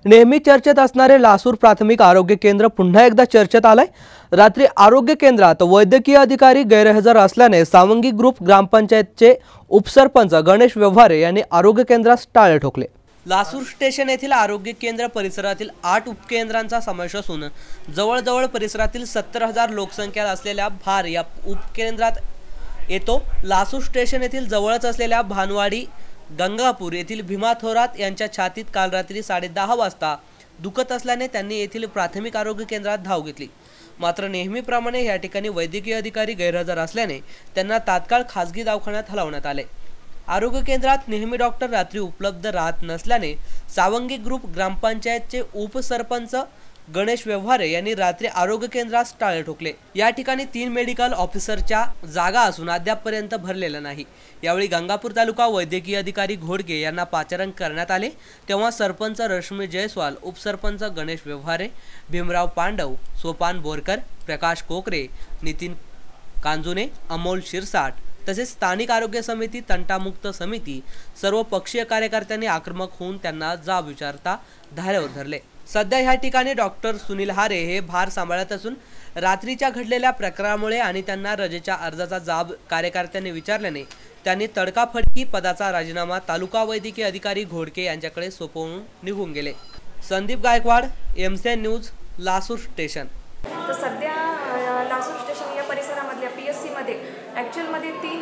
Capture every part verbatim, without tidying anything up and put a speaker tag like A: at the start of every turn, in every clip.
A: नेहमी चर्चेत असणारे लासूर प्राथमिक आरोग्य केंद्र पुन्हा एकदा चर्चेत आलंय। रात्री आरोग्य केंद्रात वैद्यकीय अधिकारी गैरहजर असल्याने सावंगी ग्रुप ग्रामपंचायतचे उपसरपंच गणेश व्यवहारे यांनी आरोग्य केंद्रास टाळे ठोकले। लासूर स्टेशन येथील आरोग्य केंद्र परिसरातील आठ उपकेंद्रांचा समावेश असून जवळजवळ परिसरातील सत्तर हजार लोकसंख्या असलेल्या भार या उपकेंद्रात येतो। लासूर स्टेशन येथील जवळच असलेल्या भानवाडी गंगापूर येथील भीमा थोरात यांच्या छातीत काल रात्री साडे दहा वाजता दुखत असल्याने त्यांनी येथील प्राथमिक आरोग्य केंद्रात धाव घेतली। मात्र नेहमीप्रमाणे या ठिकाणी वैद्यकीय अधिकारी गैरहजर असल्याने त्यांना तात्काळ खासगी दवाखान्यात हलवण्यात आले। आरोग्य केंद्रात नेहमी डॉक्टर रात्री उपलब्ध राहत नसल्याने सावंगी ग्रुप ग्रामपंचायतचे उपसरपंच गणेश व्यवहारे यांनी रात्री आरोग्य केंद्रास टाळे ठोकले। या ठिकाणी तीन मेडिकल ऑफिसरच्या जागा असून अद्यापपर्यंत भरलेल्या नाही। यावेळी गंगापूर तालुका वैद्यकीय अधिकारी घोडके यांना पाचारण करण्यात आले, तेव्हा सरपंच रश्मी जयस्वाल, उपसरपंच गणेश व्यवहारे, भीमराव पांडव, सोपान बोरकर, प्रकाश कोकरे, नितीन कांजुने, अमोल शिरसाट तसेच स्थानिक आरोग्य समिती, तंटामुक्त समिती सर्व पक्षीय कार्यकर्त्यांनी आक्रमक होऊन त्यांना जाब विचारता धारेवर धरले। सध्या ह्या ठिकाणी डॉक्टर सुनील हारे हे भार सांभाळत असून रात्रीच्या घडलेल्या प्रकारामुळे आणि त्यांना रजेच्या अर्जाचा जाब कार्यकर्त्यांनी विचारल्याने त्यांनी तडकाफडकी पदाचा राजीनामा तालुका वैद्यकीय अधिकारी घोडके यांच्याकडे सोपवून निघून गेले। Sandeep Gaikwad, MCN news, Lasur station.
B: तर सध्या लासूर स्टेशन या परिसरामधल्या पी एस सीमध्ये ॲक्च्युअलमध्ये तीन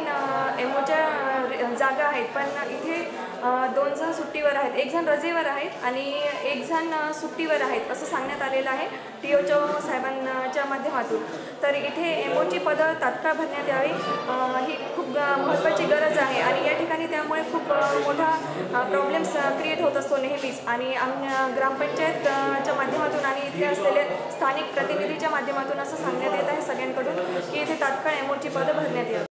B: एमओच्या जागा आहेत, पण इथे दोन जण सुट्टीवर आहेत, एक जण रजेवर आहेत आणि एक जण सुट्टीवर आहेत असं सांगण्यात आलेलं आहे टी ओच्या साहेबांच्या माध्यमातून। तर इथे एमओची पदं तात्काळ भरण्यात यावी ही खूप महत्त्वाची गरज आहे आणि या ठिकाणी त्यामुळे खूप मोठा प्रॉब्लेम्स क्रिएट होत असतो नेहमीच। आणि आम्ही ग्रामपंचायतच्या माध्यमातून आणि इथे असलेले स्थानिक प्रतिनिधीच्या माध्यमातून असं सांगण्यात येत आहे सगळ्यांकडून की इथे तात्काळ एमओची पदं भरण्यात यावी।